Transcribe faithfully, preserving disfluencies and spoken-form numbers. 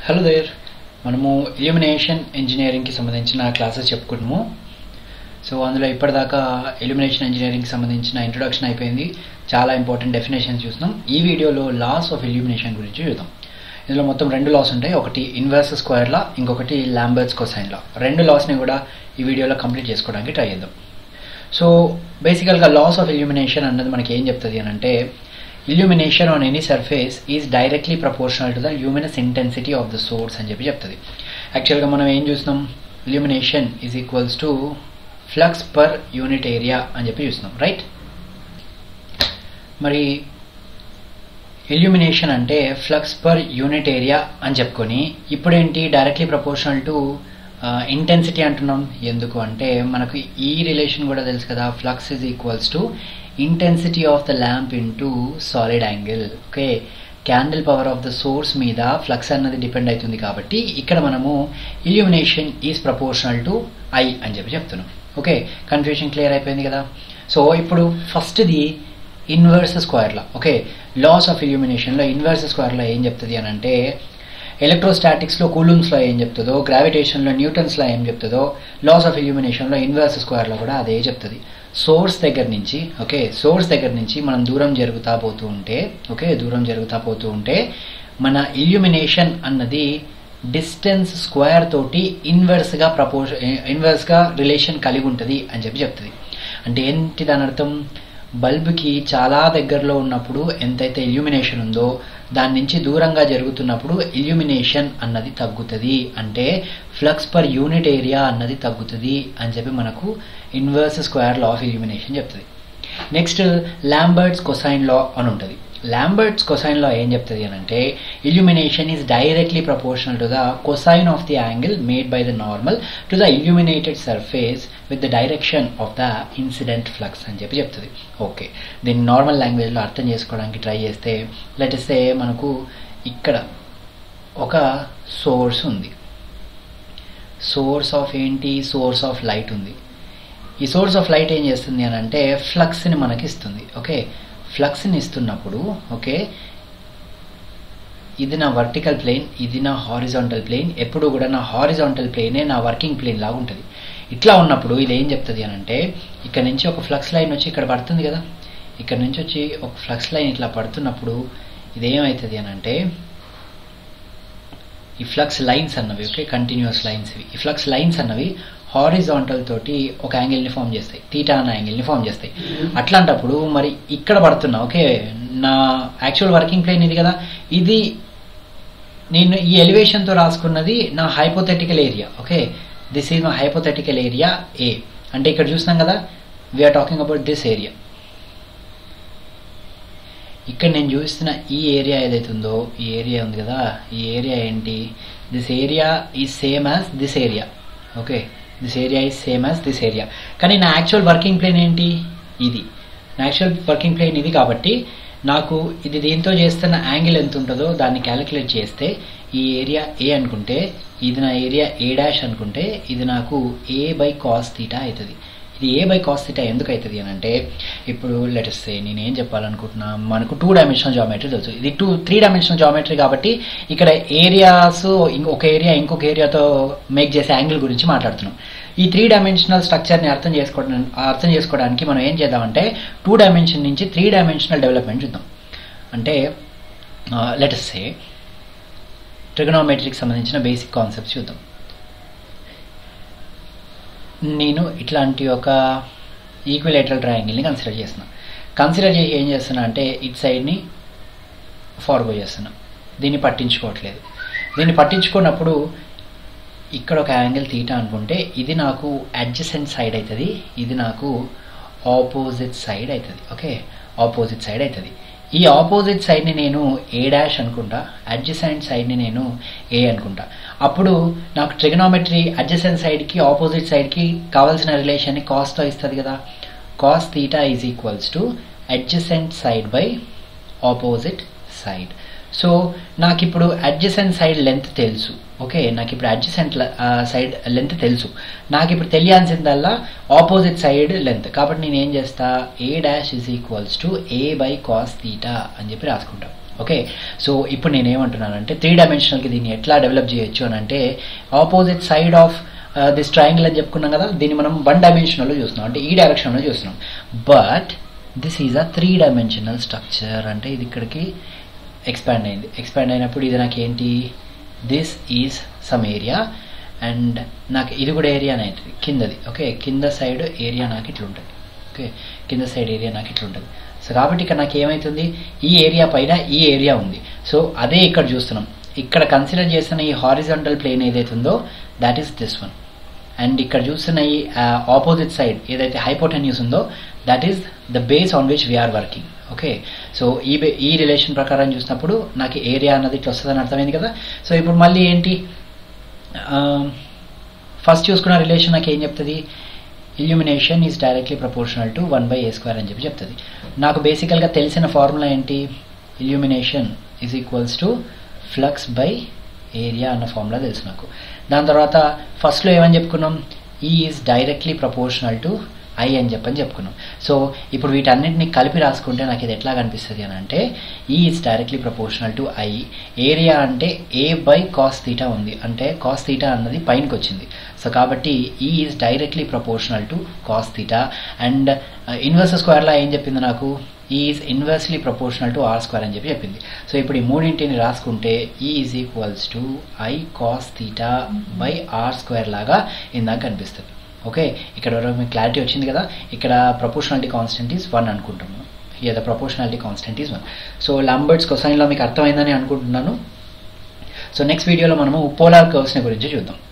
Hello there మనము illumination ఇంజనీరింగ్కి సంబంధించిన క్లాసెస్ చెప్పుకుంటాము. సో అందులో ఇప్పటిదాకా ఇల్యూమినేషన్ ఇంజనీరింగ్కి సంబంధించిన ఇంట్రొడక్షన్ అయిపోయింది. చాలా ఇంపార్టెంట్ డెఫినేషన్స్ చూస్తున్నాం. ఈ వీడియోలో లాస్ ఆఫ్ ఇల్యూమినేషన్ గురించి చూద్దాం. ఇందులో మొత్తం రెండు లాస్ ఉంటాయి. ఒకటి ఇన్వర్స్ స్క్వేర్ లా, ఇంకొకటి లాంబర్ట్స్ కొసైన్ లా. రెండు లాస్ని కూడా ఈ వీడియోలో కంప్లీట్ చేసుకోవడానికి ట్రై చేద్దాం. సో బేసికల్గా లాస్ ఆఫ్ ఇల్యూమినేషన్ అన్నది మనకి ఏం చెప్తుంది అని అంటే, illumination on any surface is directly proportional to the luminous intensity of the source అని చెప్పి చెప్తుంది. యాక్చువల్గా మనం ఏం చూస్తున్నాం, illumination is equals to flux per unit area అని చెప్పి చూస్తున్నాం, రైట్? మరి illumination అంటే ఫ్లక్స్ పర్ యూనిట్ ఏరియా అని చెప్పుకొని ఇప్పుడేంటి డైరెక్ట్లీ ప్రపోర్షనల్ టు ఇంటెన్సిటీ అంటున్నాం. ఎందుకు అంటే మనకు ఈ రిలేషన్ కూడా తెలుసు కదా, flux is equals to intensity of the lamp into solid angle. Okay, candle power of the source మీద ఫ్లక్స్ అన్నది డిపెండ్ అవుతుంది. కాబట్టి ఇక్కడ మనము illumination is proportional to I అని చెప్పి చెప్తున్నాం. ఓకే, కన్ఫ్యూషన్ క్లియర్ అయిపోయింది కదా. సో ఇప్పుడు ఫస్ట్ది inverse square law. Okay, laws of ఇల్యూమినేషన్లో ఇన్వర్స్ స్క్వేర్లో ఏం చెప్తుంది అని అంటే, ఎలక్ట్రోస్టాటిక్స్లో కూలూమ్స్లో ఏం చెప్తుందో, గ్రావిటేషన్లో న్యూటన్స్లో ఏం చెప్తుందో, లాస్ ఆఫ్ ఇల్యూమినేషన్లో ఇన్వర్స్ స్క్వేర్లో కూడా అదే చెప్తుంది. సోర్స్ దగ్గర నుంచి ఓకే సోర్స్ దగ్గర నుంచి మనం దూరం జరుగుతా పోతూ ఉంటే ఓకే దూరం జరుగుతా పోతూ ఉంటే మన ఇల్యూమినేషన్ అన్నది డిస్టెన్స్ స్క్వేర్ తోటి ఇన్వర్స్గా ప్రపోర్ష ఇన్వర్స్గా రిలేషన్ కలిగి ఉంటుంది అని చెప్పి చెప్తుంది. అంటే ఏంటి దాని అర్థం, బల్బ్కి చాలా దగ్గరలో ఉన్నప్పుడు ఎంతైతే ఇల్యూమినేషన్ ఉందో దాని నుంచి దూరంగా జరుగుతున్నప్పుడు ఇల్యూమినేషన్ అన్నది తగ్గుతుంది. అంటే ఫ్లక్స్ పర్ యూనిట్ ఏరియా అన్నది తగ్గుతుంది అని చెప్పి మనకు inverse square law of illumination చెప్తుంది. నెక్స్ట్ లాంబర్ట్స్ కొసైన్ లా అని ఉంటుంది. లాంబర్ట్స్ కొసైన్ లా ఏం చెప్తుంది అని అంటే, illumination is directly proportional to the cosine of the angle made by the normal to the illuminated surface with the direction of the incident flux అని చెప్పి చెప్తుంది. Okay, దీన్ని నార్మల్ లాంగ్వేజ్లో అర్థం చేసుకోవడానికి ట్రై చేస్తే, లెట్ సే మనకు ఇక్కడ ఒక సోర్స్ ఉంది. సోర్స్ ఆఫ్ ఏంటి, సోర్స్ ఆఫ్ లైట్ ఉంది. ఈ సోర్స్ ఆఫ్ లైట్ ఏం చేస్తుంది అని అంటే ఫ్లక్స్ని మనకి ఇస్తుంది. ఓకే, ఫ్లక్స్ని ఇస్తున్నప్పుడు ఓకే ఇది నా వర్టికల్ ప్లేన్, ఇది నా హారిజాంటల్ ప్లేన్. ఎప్పుడు కూడా నా హారిజాంటల్ ప్లేనే నా వర్కింగ్ ప్లేన్ లాగా ఉంటుంది. ఇట్లా ఉన్నప్పుడు ఇది ఏం చెప్తుంది అని అంటే, ఇక్కడ నుంచి ఒక ఫ్లక్స్ లైన్ వచ్చి ఇక్కడ పడుతుంది కదా, ఇక్కడ నుంచి వచ్చి ఒక ఫ్లక్స్ లైన్ ఇట్లా పడుతున్నప్పుడు ఇదేమవుతుంది అని అంటే, ఈ ఫ్లక్స్ లైన్స్ అన్నవి ఓకే కంటిన్యూస్ లైన్స్ ఇవి ఈ ఫ్లక్స్ లైన్స్ అన్నవి హారిజాంటల్ తోటి ఒక యాంగిల్ని ఫామ్ చేస్తాయి, తీటా అన్న యాంగిల్ని ఫామ్ చేస్తాయి. అట్లాంటప్పుడు మరి ఇక్కడ పడుతున్నా ఓకే నా యాక్చువల్ వర్కింగ్ ప్లేన్ ఇది కదా, ఇది నేను ఈ ఎలివేషన్తో రాసుకున్నది నా hypothetical area. Okay, this is my hypothetical area A. అంటే ఇక్కడ చూసినాం కదా, we're talking about this area. ఇక్కడ నేను చూస్తున్న ఈ ఏరియా ఏదైతుందో ఈ ఏరియా ఉంది కదా, ఈ ఏరియా ఏంటి, this area is same as this area. Okay, this area is same as this area. కానీ నా యాక్చువల్ వర్కింగ్ ప్లేన్ ఏంటి, ఇది నా యాక్చువల్ వర్కింగ్ ప్లేన్ ఇది. కాబట్టి నాకు ఇది దీంతో చేస్తున్న యాంగిల్ ఎంత ఉంటుందో దాన్ని క్యాలిక్యులేట్ చేస్తే ఈ ఏరియా ఏ అనుకుంటే, ఇది నా ఏరియా ఏ డాష్ అనుకుంటే, ఇది నాకు ఏ బై కాస్ థీటా అవుతుంది. ఇది ఏ బై కాస్ థీటా ఎందుకు అవుతుంది అని అంటే, ఇప్పుడు లెటర్స్ సే నేను ఏం చెప్పాలనుకుంటున్నా, మనకు టూ డైమెన్షనల్ జామెట్రీ తెలుసు, ఇది టూ త్రీ డైమెన్షనల్ జామెట్రీ. కాబట్టి ఇక్కడ ఏరియాస్ ఇంకొక ఏరియా ఇంకొక ఏరియాతో మేక్ చేసే యాంగిల్ గురించి మాట్లాడుతున్నాం. ఈ త్రీ డైమెన్షనల్ స్ట్రక్చర్ని అర్థం చేసుకోవడానికి అర్థం చేసుకోవడానికి మనం ఏం చేద్దామంటే, టూ డైమెన్షన్ నుంచి త్రీ డైమెన్షనల్ డెవలప్మెంట్ చూద్దాం. అంటే లెటర్స్ సే ట్రిగనోమెట్రీకి సంబంధించిన బేసిక్ కాన్సెప్ట్స్ చూద్దాం. నేను ఇట్లాంటి ఒక ఈక్విలేటరల్ ట్రయాంగిల్ని కన్సిడర్ చేస్తున్నా. కన్సిడర్ చేసి ఏం చేస్తున్నా అంటే, ఇట్ సైడ్ని ఫార్వర్డ్ చేస్తున్నా, దీన్ని పట్టించుకోవట్లేదు. దీన్ని పట్టించుకున్నప్పుడు ఇక్కడ ఒక యాంగిల్ తీటా అనుకుంటే, ఇది నాకు అడ్జసెంట్ సైడ్ అవుతుంది, ఇది నాకు ఆపోజిట్ సైడ్ అవుతుంది. ఓకే, ఆపోజిట్ సైడ్ అవుతుంది. ఈ ఆపోజిట్ సైడ్ని నేను ఏ డాష్ అనుకుంటా, అడ్జసెంట్ సైడ్ని నేను ఏ అనుకుంటా. అప్పుడు నాకు ట్రిగనోమెట్రీ అడ్జసెంట్ సైడ్కి ఆపోజిట్ సైడ్కి కావాల్సిన రిలేషన్ని కాస్తో ఇస్తుంది కదా. Cos theta is equals to adjacent side by opposite side. So నాకు ఇప్పుడు అడ్జసెంట్ సైడ్ లెంత్ తెలుసు. ఓకే, నాకు ఇప్పుడు అడ్జసెంట్ సైడ్ లెంత్ తెలుసు. నాకు ఇప్పుడు తెలియాల్సిందల్లా ఆపోజిట్ సైడ్ లెంత్. కాబట్టి నేను ఏం చేస్తా, A dash is equals to A by cos theta అని చెప్పి రాసుకుంటా. ఓకే, సో ఇప్పుడు నేను ఏమంటున్నానంటే త్రీ డైమెన్షనల్కి దీన్ని ఎట్లా డెవలప్ చేయొచ్చు అని అంటే opposite side of this triangle అని చెప్పుకున్నాం కదా, దీన్ని మనం వన్ డైమెన్షనల్లో చూస్తున్నాం, అంటే ఈ డైరెక్షన్లో చూస్తున్నాం. But this is a three dimensional structure, అంటే ఇది ఇక్కడికి ఎక్స్పాండ్ అయింది. ఎక్స్పాండ్ అయినప్పుడు ఇది నాకు ఏంటి, this is some area and నాకు ఇది కూడా ఏరియా అవుతుంది కిందది. ఓకే, కింద సైడ్ ఏరియా నాకు ఇట్లా ఉంటుంది. ఓకే, కింద సైడ్ ఏరియా నాకు ఇట్లా ఉంటుంది. సో కాబట్టి ఇక్కడ నాకు ఏమవుతుంది, ఈ ఏరియా పైన ఈ ఏరియా ఉంది. సో అదే ఇక్కడ చూస్తున్నాం, ఇక్కడ కన్సిడర్ చేస్తున్న ఈ హారిజాంటల్ ప్లేన్ ఏదైతే ఉందో that is this one. And ఇక్కడ చూస్తున్న ఈ ఆపోజిట్ సైడ్ ఏదైతే హైపోటెన్యూస్ ఉందో that is the base on which we're working. Okay, so ఈ ఈ రిలేషన్ ప్రకారం చూసినప్పుడు నాకు ఏరియా అన్నది ఇట్లా వస్తుందని అర్థమైంది కదా. సో ఇప్పుడు మళ్ళీ ఏంటి, ఫస్ట్ చూసుకున్న రిలేషన్ నాకు ఏం చెప్తుంది, illumination is directly proportional to one by A square అని చెప్పి చెప్తుంది. నాకు బేసికల్గా తెలిసిన ఫార్ములా ఏంటి, illumination is equals to flux by area అన్న ఫార్ములా తెలుసు నాకు. దాని తర్వాత ఫస్ట్లో ఏమని చెప్పుకున్నాం, E is directly proportional to I అని చెప్పని చెప్పుకున్నాం. సో ఇప్పుడు వీటన్నిటిని కలిపి రాసుకుంటే నాకు ఇది ఎట్లా కనిపిస్తుంది అని అంటే E is directly proportional to I, area అంటే ఏ బై కాస్ థీటా ఉంది, అంటే కాస్ థీటా అన్నది పైనకి వచ్చింది. సో కాబట్టి E is directly proportional to cos theta. And inverse square law ఏం చెప్పింది నాకు, is inversely proportional to R square అని చెప్పి చెప్పింది. సో ఇప్పుడు ఈ మూడింటిని రాసుకుంటే E is equals to I cos theta by R square లాగా ఇందాక కనిపిస్తుంది. ఓకే, ఇక్కడ మీకు క్లారిటీ వచ్చింది కదా. ఇక్కడ ప్రపోర్షనాలిటీ కాన్స్టెంట్ ఈజ్ వన్ అనుకుంటున్నాను, here the proportionality constant is one. So Lambert's కొసైన్లో మీకు అర్థమైందని అనుకుంటున్నాను. సో నెక్స్ట్ వీడియోలో మనము పోలార్ కర్వ్స్ని గురించి చూద్దాం.